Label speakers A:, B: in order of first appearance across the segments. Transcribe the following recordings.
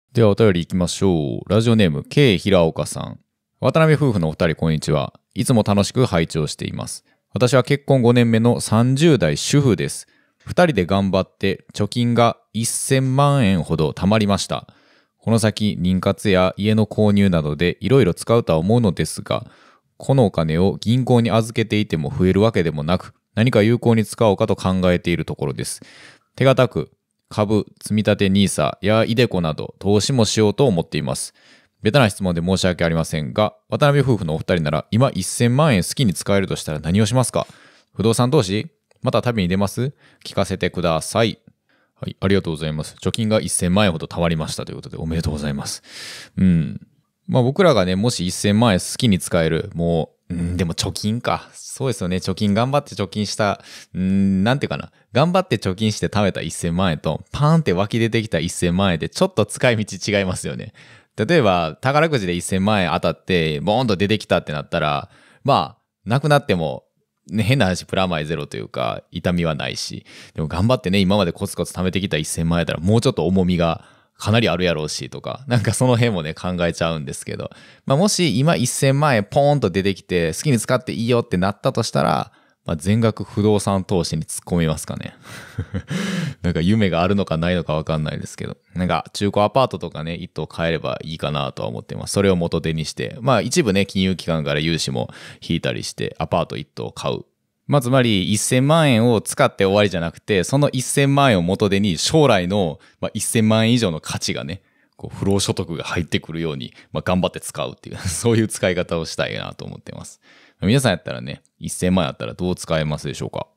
A: ではお便り行きましょう。ラジオネーム K 平岡さん。渡辺夫婦のお二人こんにちは。いつも楽しく拝聴しています。私は結婚5年目の30代主婦です。2人で頑張って貯金が1000万円ほど貯まりました。この先妊活や家の購入などでいろいろ使うとは思うのですが、このお金を銀行に預けていても増えるわけでもなく、何か有効に使おうかと考えているところです。手堅く株、積立 NISA やiDeCoなど投資もしようと思っています。ベタな質問で申し訳ありませんが、渡辺夫婦のお二人なら今1000万円好きに使えるとしたら何をしますか？不動産投資？また旅に出ます？聞かせてください。はい、ありがとうございます。貯金が1000万円ほど貯まりましたということでおめでとうございます。僕らがね、もし1000万円好きに使える、でも貯金か。そうですよね。貯金頑張って貯金した、なんていうかな。頑張って貯金して貯めた1000万円と、パーンって湧き出てきた1000万円でちょっと使い道違いますよね。例えば、宝くじで1000万円当たって、ボーンと出てきたってなったら、なくなっても、ね、変な話、プラマイゼロというか、痛みはないし。でも頑張ってね、今までコツコツ貯めてきた1000万円やったら、もうちょっと重みが、かなりあるやろうしとか、なんかその辺もね考えちゃうんですけど、もし今1000万円ポーンと出てきて好きに使っていいよってなったとしたら、全額不動産投資に突っ込みますかね。なんか夢があるのかないのか分かんないですけど、なんか中古アパートとかね一棟買えればいいかなとは思ってます。それを元手にして、一部ね金融機関から融資も引いたりしてアパート一棟買う。つまり1000万円を使って終わりじゃなくて、その1000万円を元手に将来の1000万円以上の価値がね、不労所得が入ってくるように、頑張って使うっていう、そういう使い方をしたいなと思ってます。皆さんやったらね、1000万円あったらどう使えますでしょうか？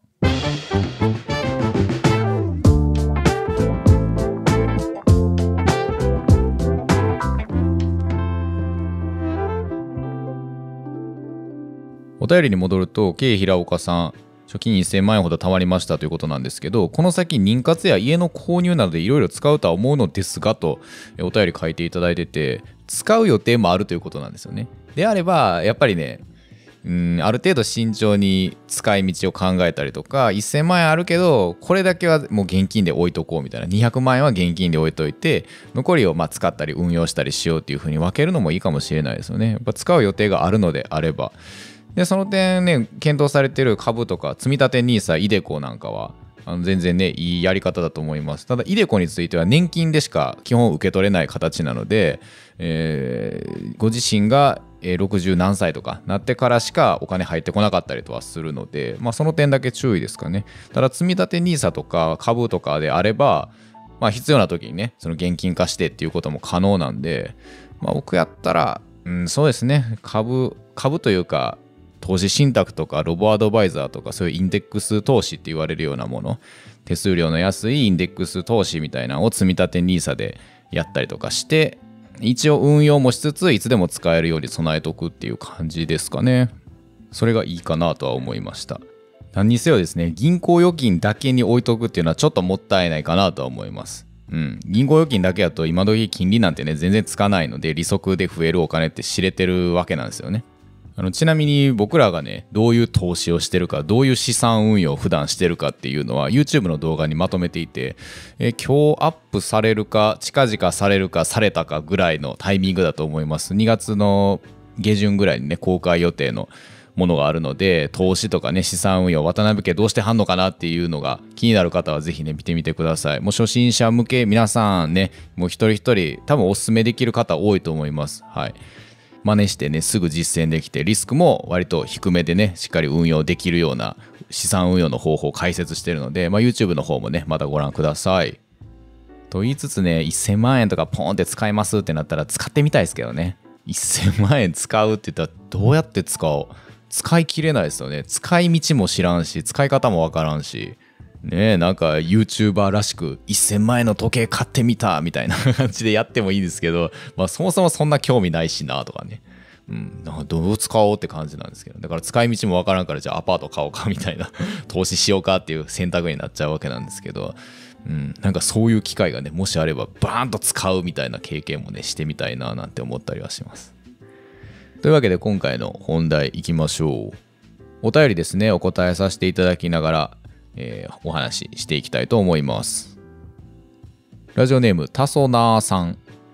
A: お便りに戻ると、K 平岡さん、貯金1000万円ほど貯まりましたということなんですけど、この先妊活や家の購入などでいろいろ使うとは思うのですがとお便り書いていただいてて、使う予定もあるということなんですよね。であればやっぱりね、ある程度慎重に使い道を考えたりとか、1000万円あるけどこれだけはもう現金で置いとこうみたいな、200万円は現金で置いといて残りを使ったり運用したりしようっていう風に分けるのもいいかもしれないですよね。やっぱ使う予定があるのであれば。でその点ね、検討されている株とか積立 NISA、iDeCo なんかは全然ねいいやり方だと思います。ただiDeCoについては年金でしか基本受け取れない形なので、ご自身が60何歳とかなってからしかお金入ってこなかったりとはするので、その点だけ注意ですかね。ただ積立 NISA とか株とかであれば、必要な時にねその現金化してっていうことも可能なんで、僕やったら、そうですね、株というか投資信託とかロボアドバイザーとか、そういうインデックス投資って言われるようなもの、手数料の安いインデックス投資みたいなのを積立 NISA でやったりとかして、一応運用もしつついつでも使えるように備えとくっていう感じですかね。それがいいかなとは思いました。何にせよですね、銀行預金だけに置いとくっていうのはちょっともったいないかなとは思います。銀行預金だけだと今時金利なんてね全然つかないので、利息で増えるお金って知れてるわけなんですよね。ちなみに僕らがねどういう投資をしてるか、どういう資産運用を普段してるかっていうのは YouTube の動画にまとめていて、今日アップされるか近々されるかされたかぐらいのタイミングだと思います。2月の下旬ぐらいにね公開予定のものがあるので、投資とかね資産運用渡辺家どうしてはんのかなっていうのが気になる方はぜひね見てみてください。もう初心者向け、皆さんねもう一人一人多分おすすめできる方多いと思います。はい、真似してねすぐ実践できて、リスクも割と低めでねしっかり運用できるような資産運用の方法を解説してるので、YouTube の方もねまたご覧ください。と言いつつね、1000万円とかポンって使いますってなったら使ってみたいですけどね。1000万円使うって言ったらどうやって使おう、使い切れないですよね。使い道も知らんし使い方もわからんしね、なんか YouTuber らしく1000万円の時計買ってみたみたいな感じでやってもいいですけど、そもそもそんな興味ないしなとかね、なんかどう使おうって感じなんですけど、だから使い道もわからんから、じゃあアパート買おうかみたいな投資しようかっていう選択になっちゃうわけなんですけど、なんかそういう機会がねもしあればバーンと使うみたいな経験もねしてみたいななんて思ったりはします。というわけで今回の本題いきましょう。お便りですねお答えさせていただきながら、お話ししていきたいと思います。ラジオネームタソナーさん。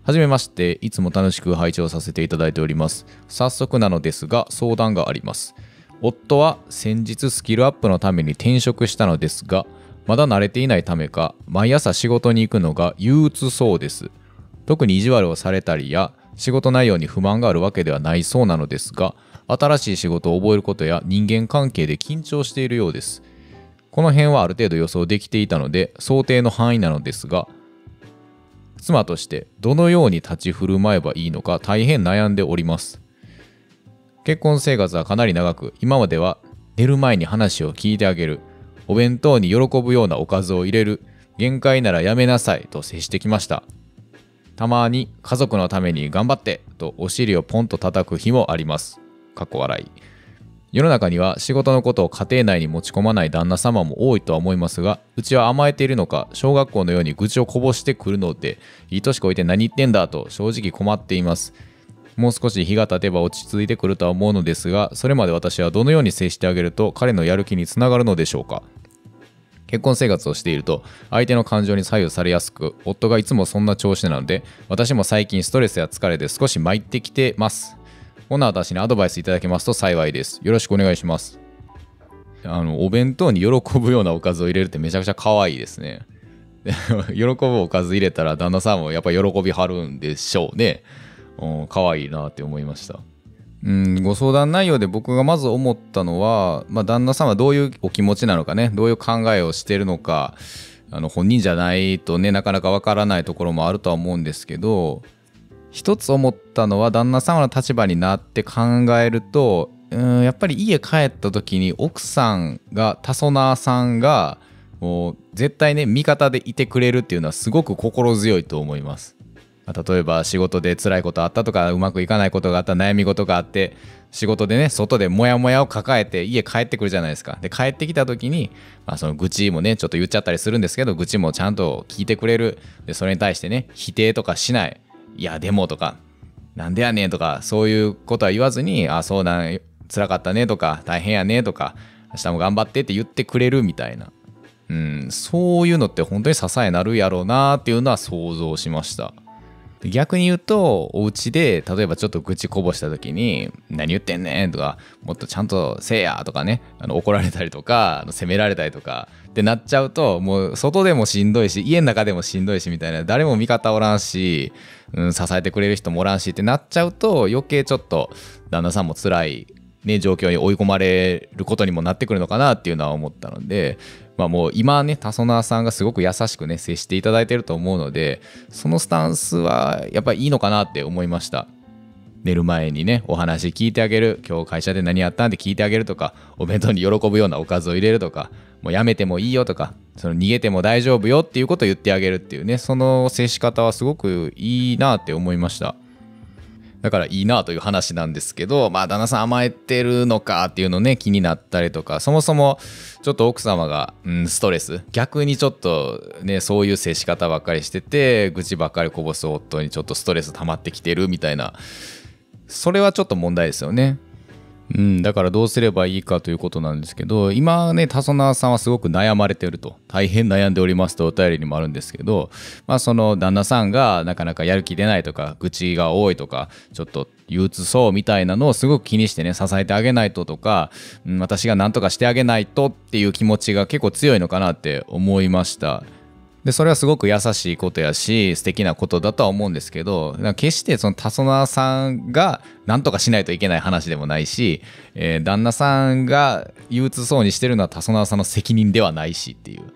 A: はじめまして、いつも楽しく拝聴させていただいております。早速なのですが、相談があります。夫は先日スキルアップのために転職したのですが、まだ慣れていないためか、毎朝仕事に行くのが憂鬱そうです。特に意地悪をされたりや、仕事内容に不満があるわけではないそうなのですが、新しい仕事を覚えることや人間関係で緊張しているようです。この辺はある程度予想できていたので、想定の範囲なのですが、妻としてどのように立ち振る舞えばいいのか大変悩んでおります。結婚生活はかなり長く、今までは寝る前に話を聞いてあげる、お弁当に喜ぶようなおかずを入れる、限界ならやめなさいと接してきました。たまに家族のために頑張ってとお尻をポンと叩く日もあります。かっこ笑い。世の中には仕事のことを家庭内に持ち込まない旦那様も多いとは思いますが、うちは甘えているのか、小学校のように愚痴をこぼしてくるので、いい年こいて何言ってんだと正直困っています。もう少し日が経てば落ち着いてくるとは思うのですが、それまで私はどのように接してあげると彼のやる気につながるのでしょうか。結婚生活をしていると相手の感情に左右されやすく、夫がいつもそんな調子なので、私も最近ストレスや疲れで少し参ってきてます。こんな私にアドバイスいただけますと幸いです。よろしくお願いします。お弁当に喜ぶようなおかずを入れるってめちゃくちゃ可愛いですね。喜ぶおかず入れたら旦那さんもやっぱり喜びはるんでしょうね。可愛いなって思いました。ご相談内容で僕がまず思ったのは、旦那さんはどういうお気持ちなのかね、どういう考えをしているのか、本人じゃないとね、なかなかわからないところもあるとは思うんですけど、一つ思ったのは、旦那様の立場になって考えると、やっぱり家帰った時に奥さんがタソナーさんがもう絶対ね味方でいてくれるっていうのはすごく心強いと思います。例えば仕事で辛いことあったとか、うまくいかないことがあった、悩み事があって、仕事でね外でモヤモヤを抱えて家帰ってくるじゃないですか。で帰ってきた時に、その愚痴もねちょっと言っちゃったりするんですけど、愚痴もちゃんと聞いてくれる。でそれに対してね否定とかしない。いやでもとかなんでやねんとかそういうことは言わずに、そうなん辛かったねとか大変やねとか明日も頑張ってって言ってくれるみたいな、そういうのって本当に支えになるやろうなっていうのは想像しました。逆に言うとお家で例えばちょっと愚痴こぼした時に何言ってんねんとか、もっとちゃんとせえやとかね、怒られたりとか責められたりとかってなっちゃうと、もう外でもしんどいし家の中でもしんどいしみたいな、誰も味方おらんし、支えてくれる人もおらんしってなっちゃうと、余計ちょっと旦那さんも辛いね状況に追い込まれることにもなってくるのかなっていうのは思ったので、もう今ねタソナーさんがすごく優しくね接していただいてると思うので、そのスタンスはやっぱりいいのかなって思いました。寝る前にねお話聞いてあげる、今日会社で何やったんって聞いてあげるとか、お弁当に喜ぶようなおかずを入れるとか、もうやめてもいいよとか、その逃げても大丈夫よっていうことを言ってあげるっていうね、その接し方はすごくいいなって思いました。だからいいなという話なんですけど、旦那さん甘えてるのかっていうのね気になったりとか、そもそもちょっと奥様が、ストレス、逆にちょっとねそういう接し方ばっかりしてて愚痴ばっかりこぼす夫にちょっとストレス溜まってきてるみたいな、それはちょっと問題ですよね。だからどうすればいいかということなんですけど、今ねタソナーさんはすごく悩まれてると、大変悩んでおりますとお便りにもあるんですけど、その旦那さんがなかなかやる気出ないとか愚痴が多いとかちょっと憂鬱そうみたいなのをすごく気にしてね支えてあげないととか、私が何とかしてあげないとっていう気持ちが結構強いのかなって思いました。でそれはすごく優しいことやし素敵なことだとは思うんですけど、決してそのタソナーさんが何とかしないといけない話でもないし、旦那さんが憂鬱そうにしてるのはタソナーさんの責任ではないしっていう、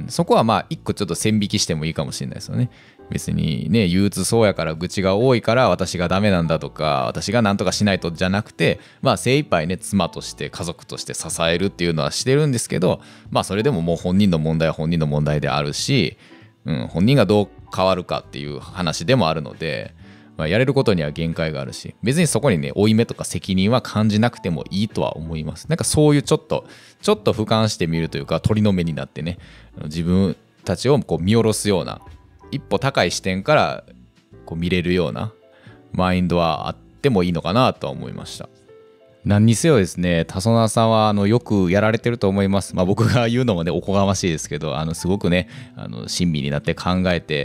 A: そこは一個ちょっと線引きしてもいいかもしれないですよね。別にね憂鬱そうやから愚痴が多いから私がダメなんだとか、私が何とかしないとじゃなくて、精一杯ね妻として家族として支えるっていうのはしてるんですけど、それでももう本人の問題は本人の問題であるし、本人がどう変わるかっていう話でもあるので、やれることには限界があるし、別にそこにね負い目とか責任は感じなくてもいいとは思います。なんかそういうちょっと俯瞰してみるというか、鳥の目になってね自分たちをこう見下ろすような、一歩高い視点からこう見れるようなマインドはあってもいいのかなとは思いました。何にせよですね、タソナーさんはよくやられてると思います。僕が言うのもねおこがましいですけど、すごくね親身になって考えて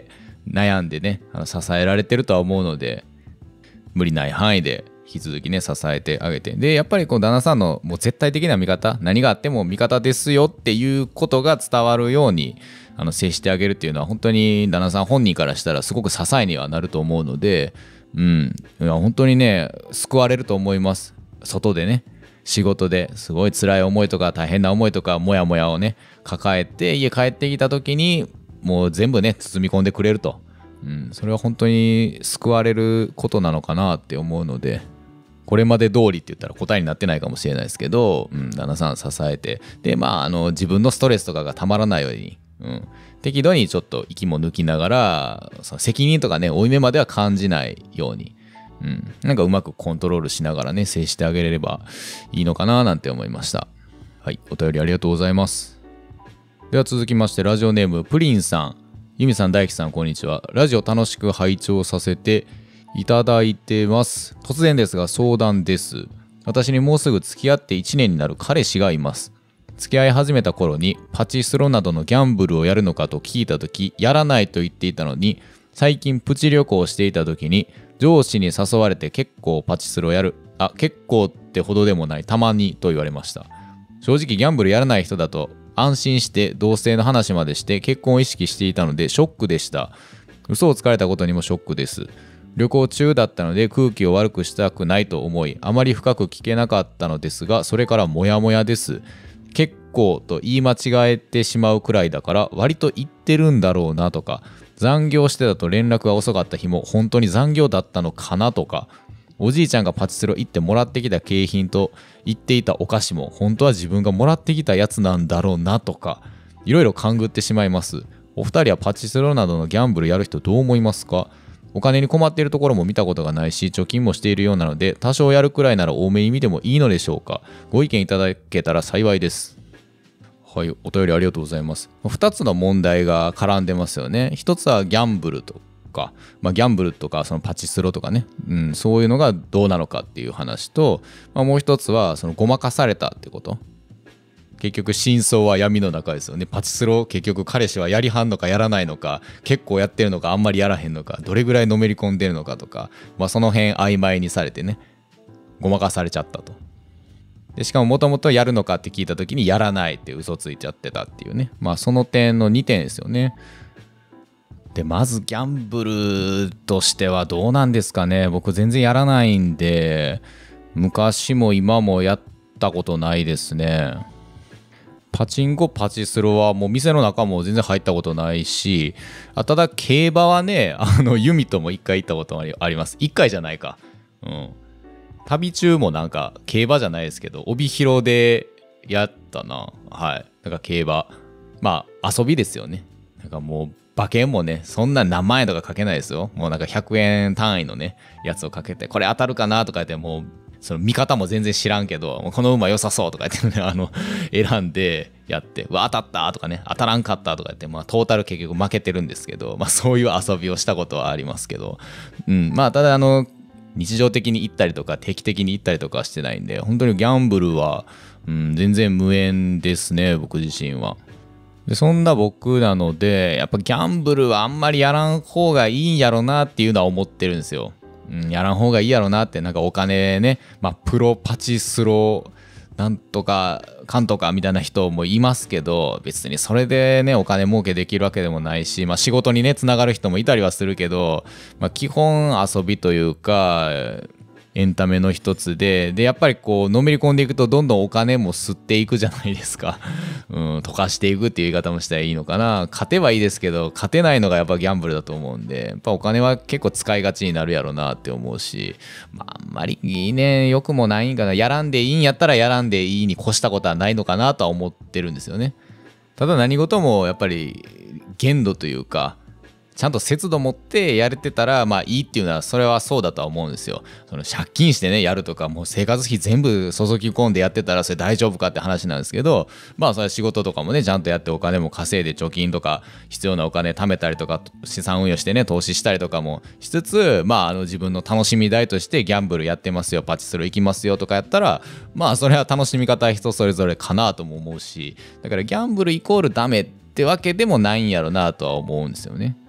A: 悩んでね支えられてるとは思うので、無理ない範囲で引き続きね支えてあげて、でやっぱり旦那さんのもう絶対的な味方、何があっても味方ですよっていうことが伝わるように接してあげるっていうのは、本当に旦那さん本人からしたらすごく支えにはなると思うので、いや本当にね救われると思います。外でね、仕事ですごい辛い思いとか大変な思いとかモヤモヤをね抱えて家帰ってきた時にもう全部ね包み込んでくれると、それは本当に救われることなのかなって思うので、これまで通りって言ったら答えになってないかもしれないですけど、旦那さん支えて、で自分のストレスとかがたまらないように、適度にちょっと息も抜きながら、その責任とかね負い目までは感じないように、なんかうまくコントロールしながらね接してあげれればいいのかななんて思いました。はい、お便りありがとうございます。では続きまして、ラジオネームプリンさん。ユミさん、大輝さん、こんにちは。ラジオ楽しく拝聴させていただいてます。突然ですが相談です。私にもうすぐ付き合って1年になる彼氏がいます。付き合い始めた頃にパチスロなどのギャンブルをやるのかと聞いた時、やらないと言っていたのに、最近プチ旅行をしていた時に上司に誘われて結構パチスロやる、結構ってほどでもない、たまにと言われました。正直ギャンブルやらない人だと安心して同性の話までして結婚を意識していたのでショックでした。嘘をつかれたことにもショックです。旅行中だったので空気を悪くしたくないと思い、あまり深く聞けなかったのですが、それからモヤモヤです。結構と言い間違えてしまうくらいだから割と言ってるんだろうなとか、残業してたと連絡が遅かった日も本当に残業だったのかなとか、おじいちゃんがパチスロ行ってもらってきた景品と言っていたお菓子も本当は自分がもらってきたやつなんだろうなとか、いろいろ勘ぐってしまいます。お二人はパチスロなどのギャンブルやる人どう思いますか？お金に困っているところも見たことがないし、貯金もしているようなので、多少やるくらいなら多めに見てもいいのでしょうか？ご意見いただけたら幸いです。はい、お便りありがとうございます。2つの問題が絡んでますよね。1つはギャンブルとか、ギャンブルとかそのパチスロとかね、そういうのがどうなのかっていう話と、もう1つはそのごまかされたってこと。結局真相は闇の中ですよね。パチスロ結局彼氏はやりはんのかやらないのか、結構やってるのかあんまりやらへんのか、どれぐらいのめり込んでるのかとか、その辺曖昧にされてね、ごまかされちゃったと。でしかももともとやるのかって聞いた時にやらないって嘘ついちゃってたっていうね、その点の2点ですよね。でまずギャンブルとしてはどうなんですかね。僕全然やらないんで、昔も今もやったことないですね。パチンコパチスロはもう店の中も全然入ったことないし、ただ競馬はね、ユミとも1回行ったことあります。1回じゃないか。旅中もなんか競馬じゃないですけど帯広でやったな。はい。なんか競馬遊びですよね。なんかもう馬券もね、そんな何万円とかかけないですよ。もうなんか100円単位のねやつをかけて、これ当たるかなとか言って、もうその見方も全然知らんけど、この馬良さそうとか言ってね、選んでやって、当たったとかね、当たらんかったとか言って、トータル結局負けてるんですけど、そういう遊びをしたことはありますけど、ただ日常的に行ったりとか定期的に行ったりとかはしてないんで、本当にギャンブルは、全然無縁ですね、僕自身は。でそんな僕なので、やっぱギャンブルはあんまりやらん方がいいんやろなっていうのは思ってるんですよ。やらん方がいいやろなって、なんかお金ね、プロパチスロなんとかかんとかみたいな人もいますけど、別にそれでねお金儲けできるわけでもないし、仕事にねつながる人もいたりはするけど、基本遊びというかエンタメの一つで、やっぱりこうのめり込んでいくとどんどんお金も吸っていくじゃないですか。溶かしていくっていう言い方もしたらいいのかな。勝てばいいですけど、勝てないのがやっぱギャンブルだと思うんで、やっぱお金は結構使いがちになるやろうなって思うし、あんまりいいねよくもないんかな。やらんでいいんやったらやらんでいいに越したことはないのかなとは思ってるんですよね。ただ何事もやっぱり限度というか、ちゃんと節度持ってやれてたらいいっていうのは、それはそうだとは思うんですよ。その借金してねやるとか、もう生活費全部注ぎ込んでやってたらそれ大丈夫かって話なんですけど、それは仕事とかもねちゃんとやってお金も稼いで貯金とか必要なお金貯めたりとか資産運用してね投資したりとかもしつつ、自分の楽しみ代としてギャンブルやってますよ、パチスロ行きますよとかやったら、それは楽しみ方は人それぞれかなとも思うし、だからギャンブルイコールダメってわけでもないんやろなとは思うんですよね。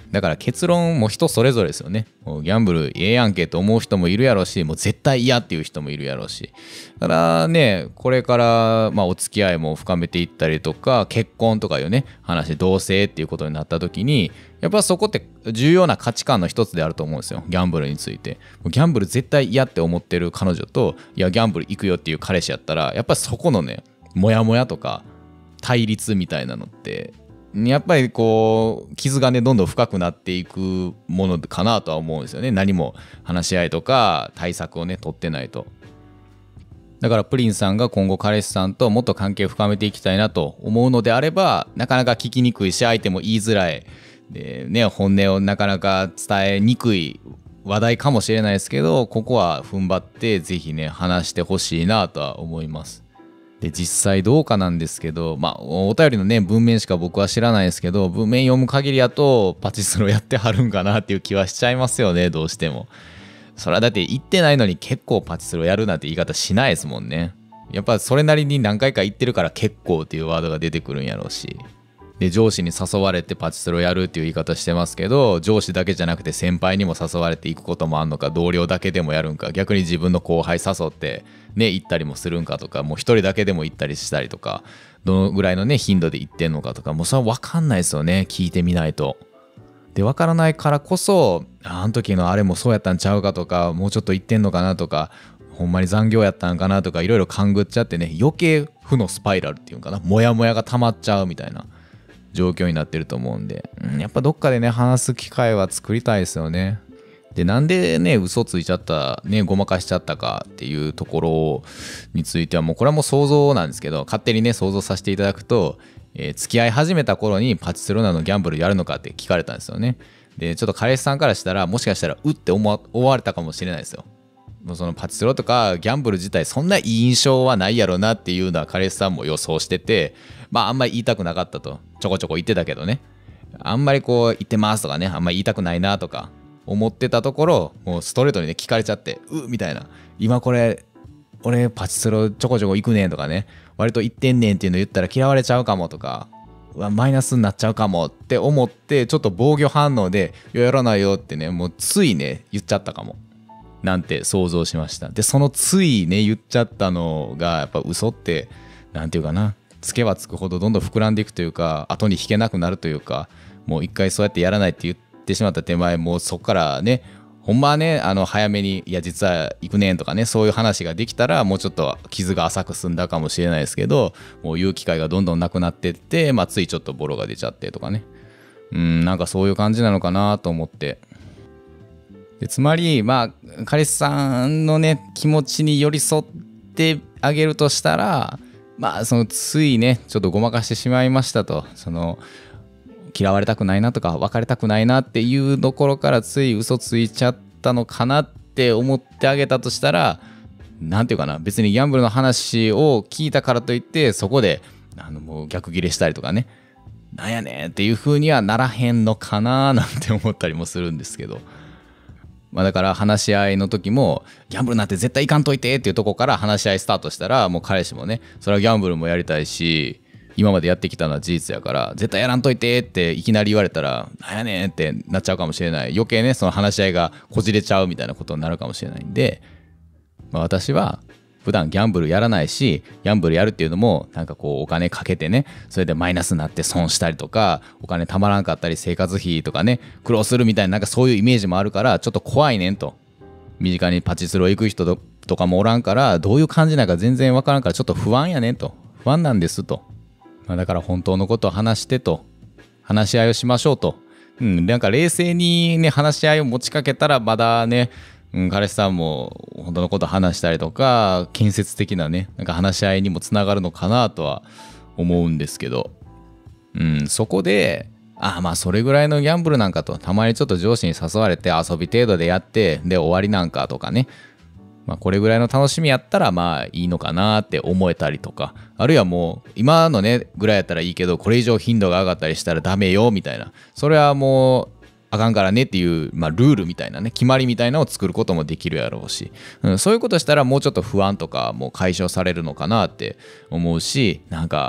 A: だから結論も人それぞれですよね。もうギャンブルええやんけと思う人もいるやろうし、もう絶対嫌っていう人もいるやろうし。だからね、これからお付き合いも深めていったりとか、結婚とかいうね、話、同棲っていうことになった時に、やっぱそこって重要な価値観の一つであると思うんですよ。ギャンブルについて。ギャンブル絶対嫌って思ってる彼女と、いや、ギャンブル行くよっていう彼氏やったら、やっぱそこのね、モヤモヤとか対立みたいなのって、やっぱりこう傷がねどんどん深くなっていくものかなとは思うんですよね。何も話し合いとか対策をね取ってないと。だからプリンさんが今後彼氏さんともっと関係を深めていきたいなと思うのであれば、なかなか聞きにくいし相手も言いづらいでね、本音をなかなか伝えにくい話題かもしれないですけど、ここは踏ん張ってぜひね話してほしいなとは思います。で実際どうかなんですけど、お便りのね文面しか僕は知らないですけど、文面読む限りやとパチスロやってはるんかなっていう気はしちゃいますよね。どうしてもそれはだって言ってないのに結構パチスロやるなんて言い方しないですもんね。やっぱそれなりに何回か言ってるから結構っていうワードが出てくるんやろうし、で上司に誘われてパチスロやるっていう言い方してますけど、上司だけじゃなくて先輩にも誘われていくこともあんのか、同僚だけでもやるんか、逆に自分の後輩誘ってね行ったりもするんかとか、もう一人だけでも行ったりしたりとか、どのぐらいのね頻度で行ってんのかとか、もうそれは分かんないですよね、聞いてみないと。で分からないからこそ、あの時のあれもそうやったんちゃうかとか、もうちょっと行ってんのかなとか、ほんまに残業やったんかなとか、いろいろ勘ぐっちゃってね、余計負のスパイラルっていうかな、モヤモヤが溜まっちゃうみたいな状況になってると思うんで、やっぱどっかでね話す機会は作りたいですよね。でなんでね嘘ついちゃったね、ごまかしちゃったかっていうところについては、もうこれはもう想像なんですけど、勝手にね想像させていただくと、付き合い始めた頃にパチスロなのギャンブルやるのかって聞かれたんですよね。でちょっと彼氏さんからしたら、もしかしたらうって思われたかもしれないですよ。もうそのパチスロとかギャンブル自体そんないい印象はないやろなっていうのは彼氏さんも予想してて、あんまり言いたくなかったと、ちょこちょこ言ってたけどね、あんまりこう言ってますとかね、あんまり言いたくないなとか思ってたところ、もうストレートにね聞かれちゃって、みたいな、今これ俺パチスロちょこちょこ行くねんとかね、割と行ってんねんっていうの言ったら嫌われちゃうかもとか、マイナスになっちゃうかもって思って、ちょっと防御反応でやらないよってね、もうついね言っちゃったかもなんて想像しました。でそのついね言っちゃったのが、やっぱ嘘ってなんていうかな、つけばつくほどどんどん膨らんでいくというか、後に引けなくなるというか、もう一回そうやってやらないって言ってしまった手前、もうそこからね、ほんまはね早めに、いや実は行くねんとかね、そういう話ができたらもうちょっと傷が浅く済んだかもしれないですけど、もう言う機会がどんどんなくなってって、ついちょっとボロが出ちゃってとかね、なんかそういう感じなのかなと思って。でつまり彼氏さんのね気持ちに寄り添ってあげるとしたら、そのついねちょっとごまかしてしまいましたと、その嫌われたくないなとか別れたくないなっていうところからつい嘘ついちゃったのかなって思ってあげたとしたら、なんていうかな、別にギャンブルの話を聞いたからといってそこでもう逆ギレしたりとかね、なんやねんっていう風にはならへんのかななんて思ったりもするんですけど、だから話し合いの時も、ギャンブルなんて絶対いかんといてっていうとこから話し合いスタートしたら、もう彼氏もねそれはギャンブルもやりたいし、今までやってきたのは事実やから、絶対やらんといてっていきなり言われたら、なんやねんってなっちゃうかもしれない。余計ねその話し合いがこじれちゃうみたいなことになるかもしれないんで、私は普段ギャンブルやらないし、ギャンブルやるっていうのもなんかこうお金かけてね、それでマイナスになって損したりとか、お金たまらんかったり生活費とかね苦労するみたいな、なんかそういうイメージもあるから、ちょっと怖いねんと。身近にパチスロ行く人とかもおらんから、どういう感じなんか全然わからんから、ちょっと不安やねんと、不安なんですと。だから本当のことを話してと、話し合いをしましょうと。なんか冷静にね話し合いを持ちかけたら、まだね彼氏さんも本当のこと話したりとか、建設的なねなんか話し合いにもつながるのかなとは思うんですけど、そこでそれぐらいのギャンブルなんかと、たまにちょっと上司に誘われて遊び程度でやってで終わりなんかとかね、これぐらいの楽しみやったらいいのかなって思えたりとか、あるいはもう今のねぐらいやったらいいけど、これ以上頻度が上がったりしたらダメよみたいな、それはもうあかんからねっていう、ルールみたいなね、決まりみたいなのを作ることもできるやろうし、そういうことしたらもうちょっと不安とかも解消されるのかなって思うし、なんか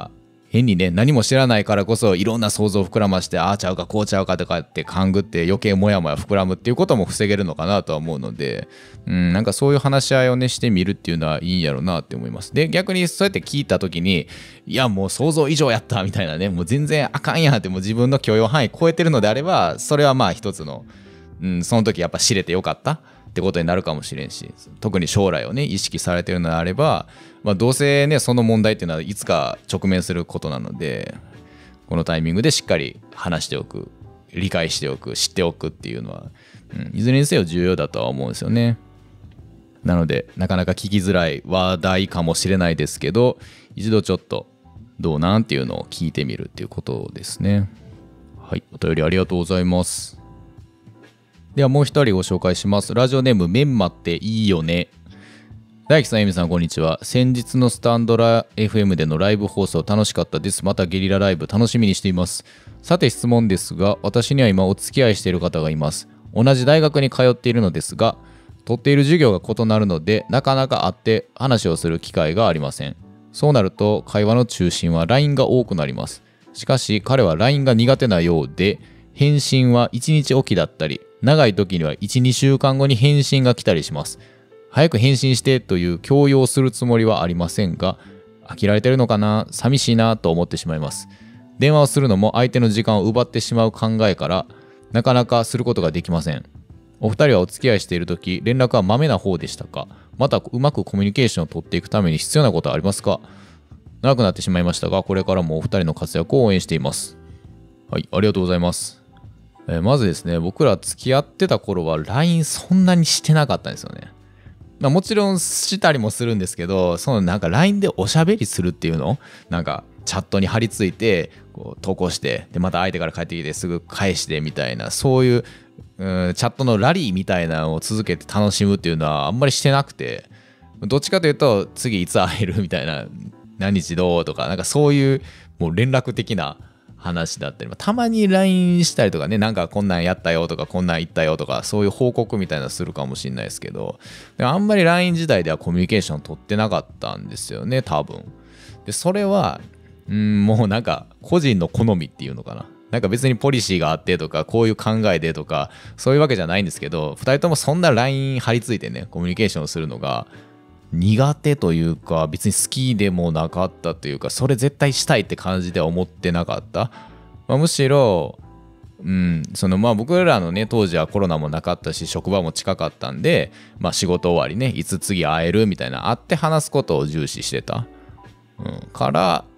A: 変にね、何も知らないからこそいろんな想像を膨らまして、ああちゃうかこうちゃうかとかって勘ぐって余計モヤモヤ膨らむっていうことも防げるのかなとは思うので、なんかそういう話し合いをねしてみるっていうのはいいんやろうなって思います。で、逆にそうやって聞いた時に、いやもう想像以上やったみたいなね、もう全然あかんやんって、もう自分の許容範囲超えてるのであれば、それはまあ一つの、その時やっぱ知れてよかったってことになるかもしれんし、特に将来をね意識されてるのであれば、どうせねその問題っていうのはいつか直面することなので、このタイミングでしっかり話しておく、理解しておく、知っておくっていうのは、いずれにせよ重要だとは思うんですよね。なのでなかなか聞きづらい話題かもしれないですけど、一度ちょっとどうなんっていうのを聞いてみるっていうことですね。はい、お便りありがとうございます。ではもう一人ご紹介します。ラジオネームメンマっていいよね。大樹さん、エミさん、こんにちは。先日のスタンドラ FM でのライブ放送楽しかったです。またゲリラライブ楽しみにしています。さて質問ですが、私には今お付き合いしている方がいます。同じ大学に通っているのですが、取っている授業が異なるので、なかなか会って話をする機会がありません。そうなると会話の中心は LINE が多くなります。しかし彼は LINE が苦手なようで、返信は1日おきだったり、長い時には1、2週間後に返信が来たりします。早く返信してという強要するつもりはありませんが、飽きられてるのかな、寂しいなと思ってしまいます。電話をするのも相手の時間を奪ってしまう考えから、なかなかすることができません。お二人はお付き合いしているとき、連絡はまめな方でしたか？またうまくコミュニケーションを取っていくために必要なことはありますか？長くなってしまいましたが、これからもお二人の活躍を応援しています。はい、ありがとうございます。まずですね、僕ら付き合ってた頃は LINE そんなにしてなかったんですよね。もちろんしたりもするんですけど、そのなんか LINE でおしゃべりするっていうの、なんかチャットに貼り付いてこう投稿して、でまた相手から帰ってきてすぐ返してみたいな、そういう、チャットのラリーみたいなのを続けて楽しむっていうのはあんまりしてなくて、どっちかというと次いつ会えるみたいな、何日どうとか、なんかそういうもう連絡的な話だったり、たまに LINE したりとかね、なんかこんなんやったよとかこんなん言ったよとか、そういう報告みたいなのするかもしれないですけど、でもあんまり LINE 時代ではコミュニケーション取ってなかったんですよね、多分。でそれはもうなんか個人の好みっていうのかな、なんか別にポリシーがあってとかこういう考えでとかそういうわけじゃないんですけど、2人ともそんな LINE 貼り付いてねコミュニケーションをするのが苦手というか、別に好きでもなかったというか、それ絶対したいって感じでは思ってなかった。むしろ僕らのね当時はコロナもなかったし職場も近かったんで、仕事終わりねいつ次会えるみたいな会って話すことを重視してた、から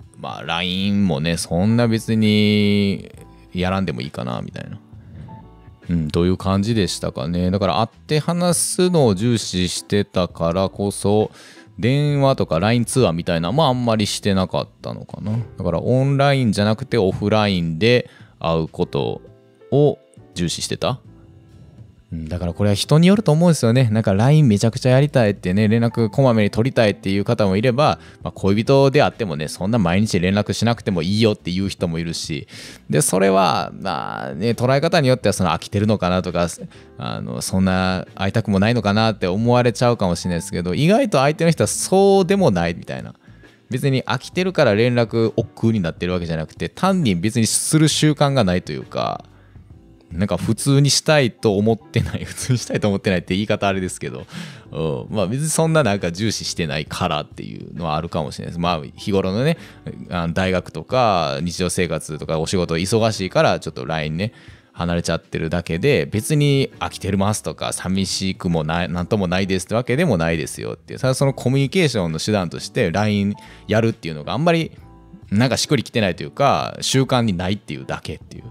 A: 、LINE もねそんな別にやらんでもいいかなみたいな、という感じでしたかね。だから会って話すのを重視してたからこそ、電話とか LINE 通話みたいなあんまりしてなかったのかな。だからオンラインじゃなくてオフラインで会うことを重視してた。だからこれは人によると思うんですよね。なんか LINE めちゃくちゃやりたいってね、連絡こまめに取りたいっていう方もいれば、恋人であってもねそんな毎日連絡しなくてもいいよっていう人もいるし、でそれは捉え方によってはその飽きてるのかなとか、そんな会いたくもないのかなって思われちゃうかもしれないですけど、意外と相手の人はそうでもないみたいな。別に飽きてるから連絡億劫になってるわけじゃなくて、単に別にする習慣がないというか、なんか普通にしたいと思ってないって言い方あれですけど、別にそんななんか重視してないからっていうのはあるかもしれないです。日頃のね大学とか日常生活とかお仕事忙しいからちょっと LINE ね離れちゃってるだけで、別に飽きてますとか寂しくもなんともないですってわけでもないですよっていう、そのコミュニケーションの手段として LINE やるっていうのがあんまりなんかしっくりきてないというか、習慣にないっていうだけっていう、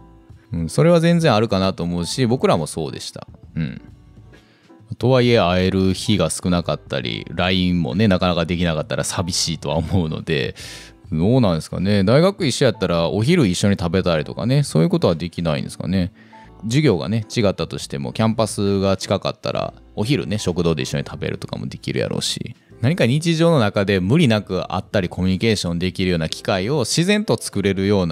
A: それは全然あるかなと思うし、僕らもそうでした。とはいえ会える日が少なかったり LINE もねなかなかできなかったら寂しいとは思うので、どうなんですかね。大学一緒やったらお昼一緒に食べたりとかね、そういうことはできないんですかね。授業がね違ったとしてもキャンパスが近かったらお昼ね食堂で一緒に食べるとかもできるやろうし、何か日常の中で無理なく会ったりコミュニケーションできるような機会を自然と作れるような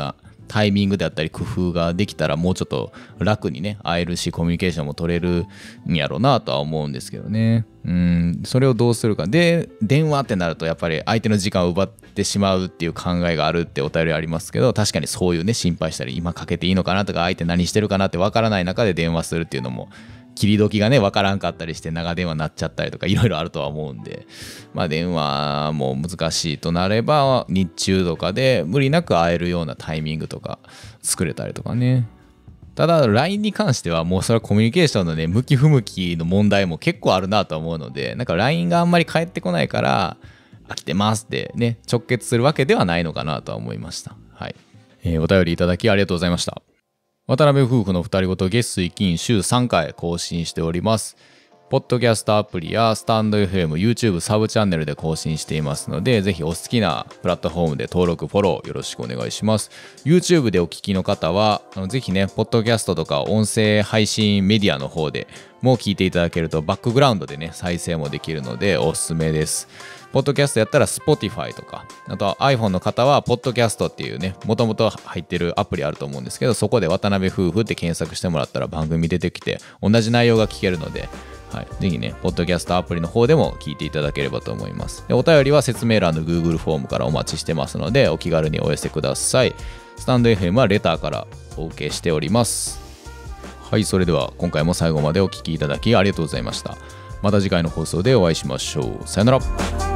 A: タイミングであったり工夫ができたらもうちょっと楽にね会えるしコミュニケーションも取れるんやろうなとは思うんですけどね。それをどうするかで、電話ってなるとやっぱり相手の時間を奪ってしまうっていう考えがあるってお便りありますけど、確かにそういうね心配したり今かけていいのかなとか相手何してるかなって分からない中で電話するっていうのも切り時がね分からんかったりして長電話になっちゃったりとかいろいろあるとは思うんで、電話も難しいとなれば日中とかで無理なく会えるようなタイミングとか作れたりとかね。ただ LINE に関してはもうそれはコミュニケーションのね向き不向きの問題も結構あるなと思うので、なんか LINE があんまり返ってこないから飽きてますってね直結するわけではないのかなとは思いました。はい、お便りいただきありがとうございました。渡辺夫婦の二人ごと月水金週3回更新しております。ポッドキャストアプリやスタンド FM、YouTube サブチャンネルで更新していますので、ぜひお好きなプラットフォームで登録、フォローよろしくお願いします。YouTube でお聞きの方は、ぜひね、ポッドキャストとか音声配信メディアの方でも聞いていただけるとバックグラウンドでね、再生もできるのでおすすめです。ポッドキャストやったら Spotify とか、あと iPhone の方は Podcast っていうね、もともと入ってるアプリあると思うんですけど、そこで渡辺夫婦って検索してもらったら番組出てきて、同じ内容が聞けるので、はい、ぜひね、ポッドキャストアプリの方でも聞いていただければと思います。で、お便りは説明欄の Google フォームからお待ちしてますので、お気軽にお寄せください。スタンド FM はレターからお受けしております。はい、それでは今回も最後までお聞きいただきありがとうございました。また次回の放送でお会いしましょう。さよなら。